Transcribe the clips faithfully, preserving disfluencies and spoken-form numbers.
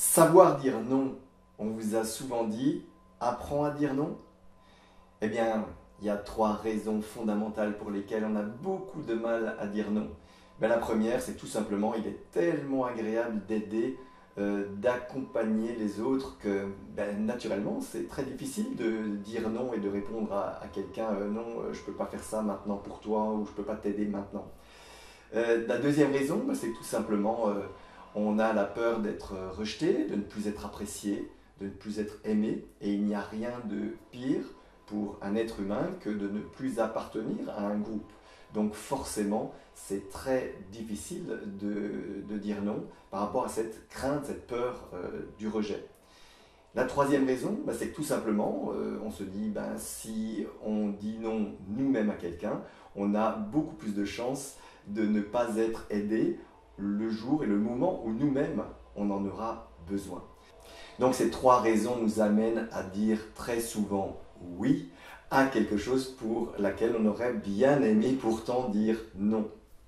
Savoir dire non, on vous a souvent dit, apprends à dire non. Eh bien, il y a trois raisons fondamentales pour lesquelles on a beaucoup de mal à dire non. Ben, la première, c'est tout simplement, il est tellement agréable d'aider, euh, d'accompagner les autres que ben, naturellement, c'est très difficile de dire non et de répondre à, à quelqu'un euh, non, euh, je ne peux pas faire ça maintenant pour toi ou je ne peux pas t'aider maintenant. Euh, la deuxième raison, ben, c'est que tout simplement, euh, on a la peur d'être rejeté, de ne plus être apprécié, de ne plus être aimé, et il n'y a rien de pire pour un être humain que de ne plus appartenir à un groupe. Donc forcément, c'est très difficile de, de dire non par rapport à cette crainte, cette peur euh, du rejet. La troisième raison, bah, c'est que tout simplement, euh, on se dit, ben, si on dit non nous-mêmes à quelqu'un, on a beaucoup plus de chances de ne pas être aidé le jour et le moment où nous-mêmes, on en aura besoin. Donc ces trois raisons nous amènent à dire très souvent oui à quelque chose pour laquelle on aurait bien aimé pourtant dire non.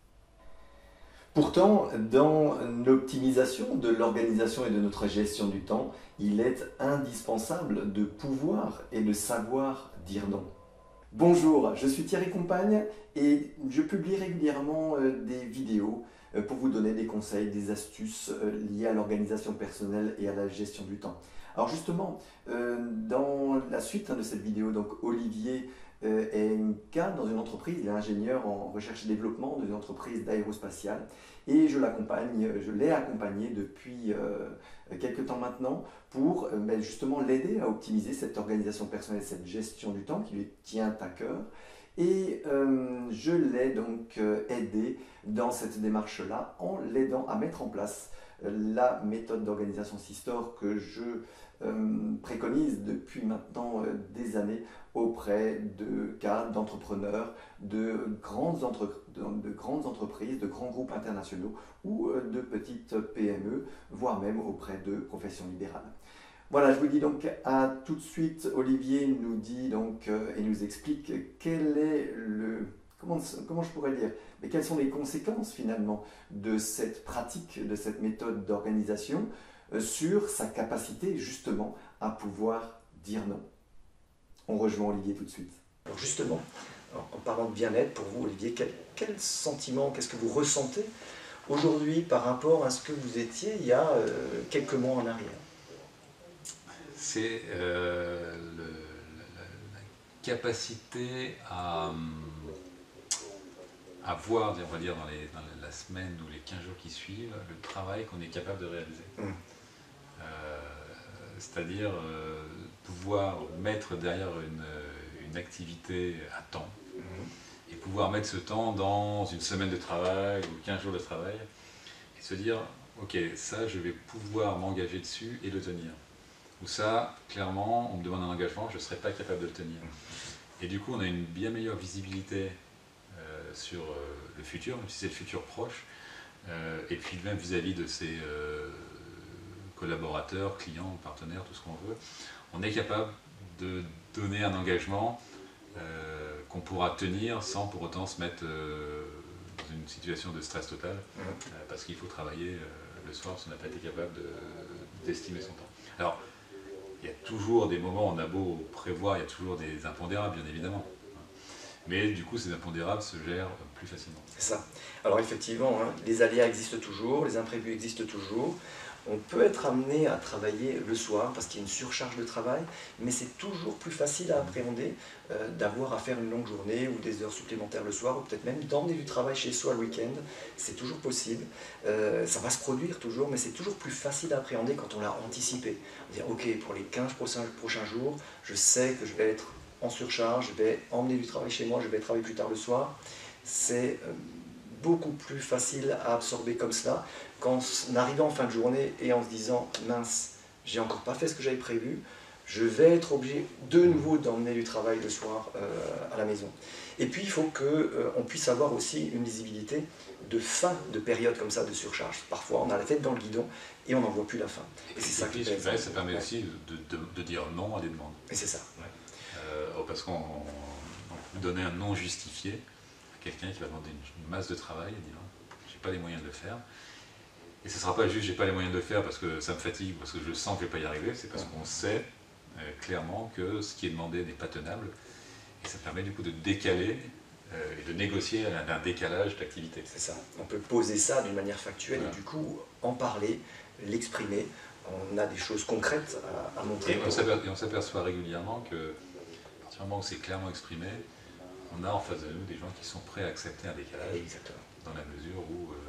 Pourtant, dans l'optimisation de l'organisation et de notre gestion du temps, il est indispensable de pouvoir et de savoir dire non. Bonjour, je suis Thierry Compagne et je publie régulièrement des vidéos pour vous donner des conseils, des astuces liées à l'organisation personnelle et à la gestion du temps. Alors justement, dans la suite de cette vidéo, donc Olivier est cadre dans une entreprise, il est ingénieur en recherche et développement dans une entreprise d'aérospatiale et je l'accompagne, je l'ai accompagné depuis euh, quelques temps maintenant pour euh, ben justement l'aider à optimiser cette organisation personnelle, cette gestion du temps qui lui tient à cœur. Et euh, je l'ai donc euh, aidé dans cette démarche-là en l'aidant à mettre en place euh, la méthode d'organisation Sistor que je euh, préconise depuis maintenant euh, des années auprès de cadres, d'entrepreneurs, de grandes, entre, de, de grandes entreprises, de grands groupes internationaux ou euh, de petites P M E, voire même auprès de professions libérales. Voilà, je vous dis donc à tout de suite. Olivier nous dit donc euh, et nous explique quel est le comment, comment je pourrais dire, mais quelles sont les conséquences finalement de cette pratique, de cette méthode d'organisation euh, sur sa capacité justement à pouvoir dire non. On rejoint Olivier tout de suite. Alors justement, en parlant de bien-être pour vous Olivier, quel, quel sentiment, qu'est-ce que vous ressentez aujourd'hui par rapport à ce que vous étiez il y a euh, quelques mois en arrière? C'est euh, le, la, la capacité à, à voir, on va dire, dans, les, dans la semaine ou les quinze jours qui suivent, le travail qu'on est capable de réaliser. Mmh. Euh, C'est-à-dire euh, pouvoir mettre derrière une, une activité à temps mmh. et pouvoir mettre ce temps dans une semaine de travail ou quinze jours de travail et se dire, ok, ça je vais pouvoir m'engager dessus et le tenir. Ou ça, clairement, on me demande un engagement, je ne serais pas capable de le tenir. Et du coup, on a une bien meilleure visibilité euh, sur euh, le futur, même si c'est le futur proche, euh, et puis même vis-à-vis de ses euh, collaborateurs, clients, partenaires, tout ce qu'on veut. On est capable de donner un engagement euh, qu'on pourra tenir sans pour autant se mettre euh, dans une situation de stress total, euh, parce qu'il faut travailler euh, le soir si on n'a pas été capable d'estimer de, son temps. Alors, il y a toujours des moments, on a beau prévoir, il y a toujours des impondérables, bien évidemment. Mais du coup, ces impondérables se gèrent plus facilement. C'est ça. Alors effectivement, hein, les aléas existent toujours, les imprévus existent toujours. On peut être amené à travailler le soir parce qu'il y a une surcharge de travail, mais c'est toujours plus facile à appréhender euh, d'avoir à faire une longue journée ou des heures supplémentaires le soir, ou peut-être même d'emmener du travail chez soi le week-end. C'est toujours possible. Euh, ça va se produire toujours, mais c'est toujours plus facile à appréhender quand on l'a anticipé. Dire, ok, pour les quinze prochains jours, je sais que je vais être en surcharge, je vais emmener du travail chez moi, je vais travailler plus tard le soir. C'est euh, beaucoup plus facile à absorber comme cela qu'en arrivant en fin de journée et en se disant mince, j'ai encore pas fait ce que j'avais prévu, je vais être obligé de nouveau d'emmener du travail le soir euh, à la maison. Et puis il faut qu'on euh, puisse avoir aussi une lisibilité de fin de période comme ça de surcharge. Parfois on a la tête dans le guidon et on n'en voit plus la fin. Et, et c'est ça qui fait, ça permet ouais. aussi de, de, de dire non à des demandes. Et c'est ça. Ouais. Euh, parce qu'on donner un non justifié à quelqu'un qui va demander une masse de travail et dire j'ai pas les moyens de le faire. Et ce ne sera pas juste j'ai pas les moyens de le faire parce que ça me fatigue, parce que je sens que je ne vais pas y arriver, c'est parce qu'on sait euh, clairement que ce qui est demandé n'est pas tenable. Et ça permet du coup de décaler euh, et de négocier un, un décalage d'activité. C'est ça. On peut poser ça d'une manière factuelle voilà. Et du coup en parler, l'exprimer. On a des choses concrètes à, à montrer. Et on s'aperçoit régulièrement que, à partir du moment où c'est clairement exprimé, on a en face de nous des gens qui sont prêts à accepter un décalage. Exactement. Dans la mesure où, euh,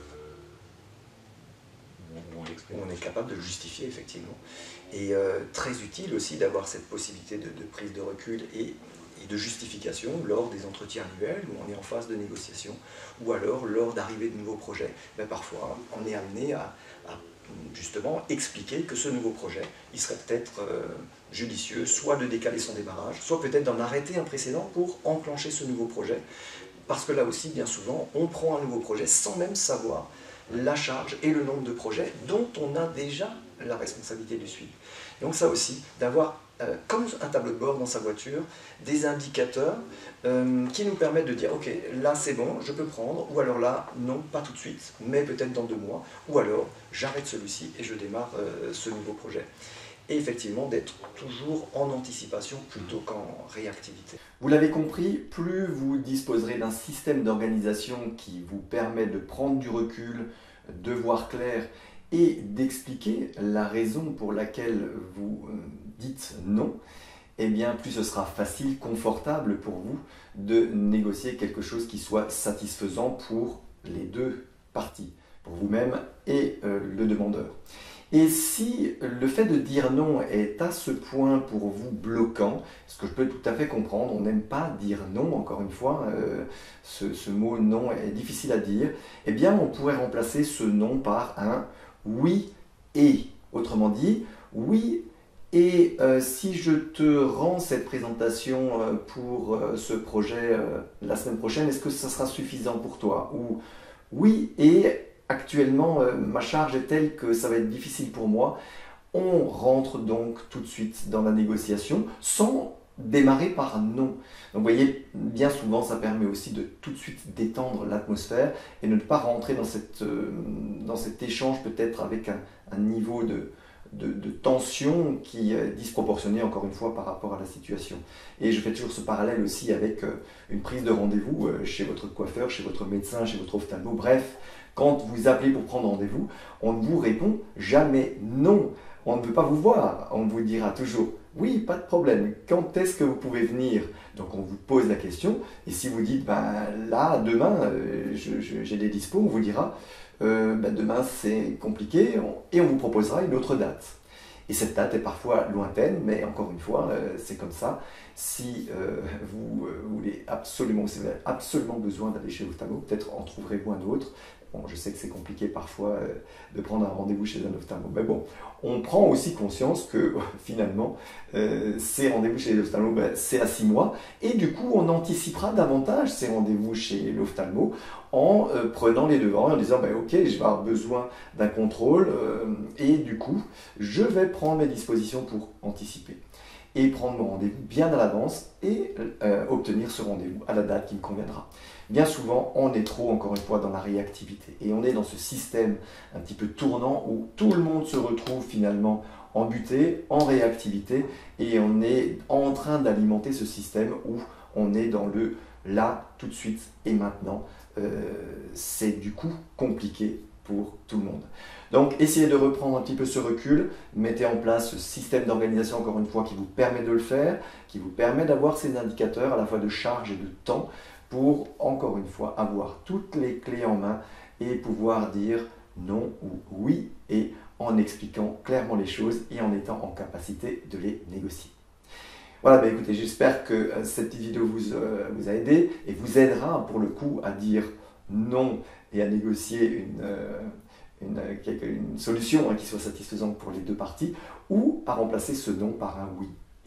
où on l'exprime. On est capable de le justifier, effectivement. Et euh, très utile aussi d'avoir cette possibilité de, de prise de recul et, et de justification lors des entretiens annuels où on est en phase de négociation, ou alors lors d'arrivée de nouveaux projets. Ben, parfois, on est amené à, à justement expliquer que ce nouveau projet, il serait peut-être euh, judicieux, soit de décaler son démarrage, soit peut-être d'en arrêter un précédent pour enclencher ce nouveau projet. Parce que là aussi, bien souvent, on prend un nouveau projet sans même savoir la charge et le nombre de projets dont on a déjà la responsabilité du suivi. Donc ça aussi, d'avoir, euh, comme un tableau de bord dans sa voiture, des indicateurs euh, qui nous permettent de dire, ok, là c'est bon, je peux prendre, ou alors là, non, pas tout de suite, mais peut-être dans deux mois, ou alors j'arrête celui-ci et je démarre euh, ce nouveau projet. Et effectivement d'être toujours en anticipation plutôt qu'en réactivité. Vous l'avez compris, plus vous disposerez d'un système d'organisation qui vous permet de prendre du recul, de voir clair et d'expliquer la raison pour laquelle vous dites non, eh bien plus ce sera facile, confortable pour vous de négocier quelque chose qui soit satisfaisant pour les deux parties, pour vous-même et euh, le demandeur. Et si le fait de dire non est à ce point pour vous bloquant, ce que je peux tout à fait comprendre, on n'aime pas dire non, encore une fois, euh, ce, ce mot non est difficile à dire, eh bien on pourrait remplacer ce non par un oui et. Autrement dit, oui et euh, si je te rends cette présentation euh, pour euh, ce projet euh, la semaine prochaine, est-ce que ça sera suffisant pour toi? Ou oui et actuellement, euh, ma charge est telle que ça va être difficile pour moi. On rentre donc tout de suite dans la négociation sans démarrer par non. Donc vous voyez, bien souvent, ça permet aussi de tout de suite détendre l'atmosphère et de ne pas rentrer dans, cette, euh, dans cet échange peut-être avec un, un niveau de, de, de tension qui est disproportionné, encore une fois, par rapport à la situation. Et je fais toujours ce parallèle aussi avec euh, une prise de rendez-vous euh, chez votre coiffeur, chez votre médecin, chez votre ophtalmo, bref. Quand vous appelez pour prendre rendez-vous, on ne vous répond jamais non. On ne veut pas vous voir. On vous dira toujours oui, pas de problème. Quand est-ce que vous pouvez venir? Donc on vous pose la question. Et si vous dites ben, là, demain, euh, j'ai des dispos, on vous dira euh, ben, demain c'est compliqué on, et on vous proposera une autre date. Et cette date est parfois lointaine, mais encore une fois, euh, c'est comme ça. Si euh, vous, euh, vous voulez absolument, si vous avez absolument besoin d'aller chez l'ophtalmo, peut-être en trouverez-vous un autre. Bon, je sais que c'est compliqué parfois euh, de prendre un rendez-vous chez un ophtalmo, mais bon, on prend aussi conscience que euh, finalement, euh, ces rendez-vous chez l'ophtalmo, ben, c'est à six mois, et du coup, on anticipera davantage ces rendez-vous chez l'ophtalmo en euh, prenant les devants et en disant, ben, ok, je vais avoir besoin d'un contrôle, euh, et du coup, je vais prendre mes dispositions pour anticiper et prendre mon rendez-vous bien à l'avance et euh, obtenir ce rendez-vous à la date qui me conviendra. Bien souvent, on est trop, encore une fois, dans la réactivité. Et on est dans ce système un petit peu tournant où tout le monde se retrouve finalement embuté, en réactivité, et on est en train d'alimenter ce système où on est dans le là, tout de suite et maintenant. Euh, c'est du coup compliqué pour tout le monde. Donc essayez de reprendre un petit peu ce recul, mettez en place ce système d'organisation, encore une fois, qui vous permet de le faire, qui vous permet d'avoir ces indicateurs à la fois de charge et de temps pour, encore une fois, avoir toutes les clés en main et pouvoir dire non ou oui et en expliquant clairement les choses et en étant en capacité de les négocier. Voilà, bah écoutez, j'espère que cette petite vidéo vous, euh, vous a aidé et vous aidera pour le coup à dire non et à négocier une, euh, une, une solution hein, qui soit satisfaisante pour les deux parties ou à remplacer ce non par un oui et.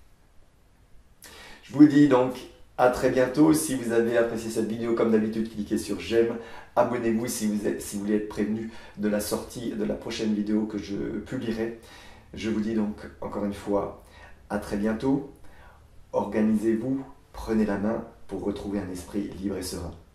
Je vous dis donc à très bientôt. Si vous avez apprécié cette vidéo, comme d'habitude, cliquez sur j'aime, abonnez-vous si vous, êtes, si vous voulez être prévenu de la sortie de la prochaine vidéo que je publierai. Je vous dis donc encore une fois à très bientôt. Organisez-vous, prenez la main pour retrouver un esprit libre et serein.